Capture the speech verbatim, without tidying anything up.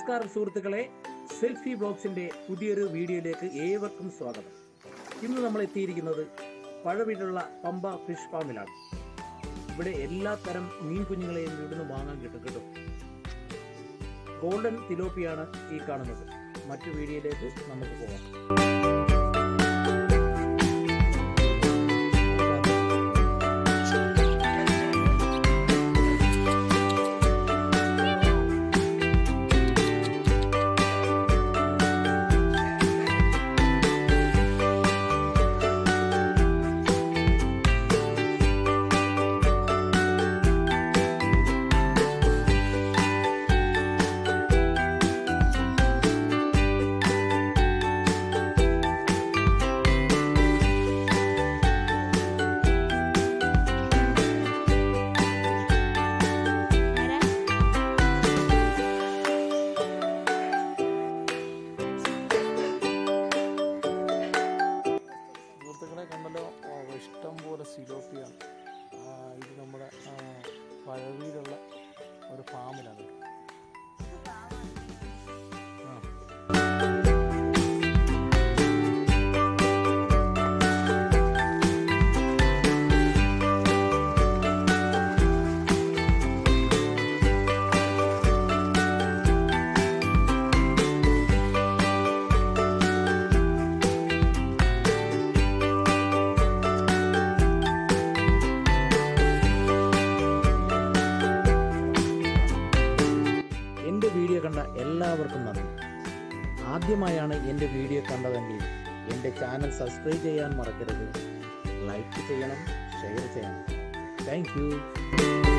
നമസ്കാരം സുഹൃത്തുക്കളെ, സെൽഫി ബ്ലോഗ്സിൻ്റെ പുതിയൊരു വീഡിയോയിലേക്ക് ഏവർക്കും സ്വാഗതം. ഇന്ന് നമ്മൾ എത്തിയിരിക്കുന്നത് പഴവിലുള്ള പമ്പ ഫിഷ് ഫാമിലാണ്. ഇവിടെ എല്ലാ തരം മീൻ കുഞ്ഞുങ്ങളെയും ഇവിടുന്ന് വാങ്ങാൻ കിട്ടും കിട്ടും ഗോൾഡൻ തിലോപ്പിയാണ് ഈ കാണുന്നത്. മറ്റു വീഡിയോയിലേക്ക് നമുക്ക് പോകാം. കണ്ടല്ലോ, ഇഷ്ടം പോലെ സിലോപ്പിയാണ്. ഇത് നമ്മുടെ പഴവിയിലുള്ള ഒരു ഫാമിലാണ്. എൻ്റെ വീഡിയോ കണ്ട എല്ലാവർക്കും നന്ദി. ആദ്യമായാണ് എൻ്റെ വീഡിയോ കണ്ടതെങ്കിൽ എൻ്റെ ചാനൽ സബ്സ്ക്രൈബ് ചെയ്യാൻ മറക്കരുത്. ലൈക്ക് ചെയ്യണം, ഷെയർ ചെയ്യണം. Thank U.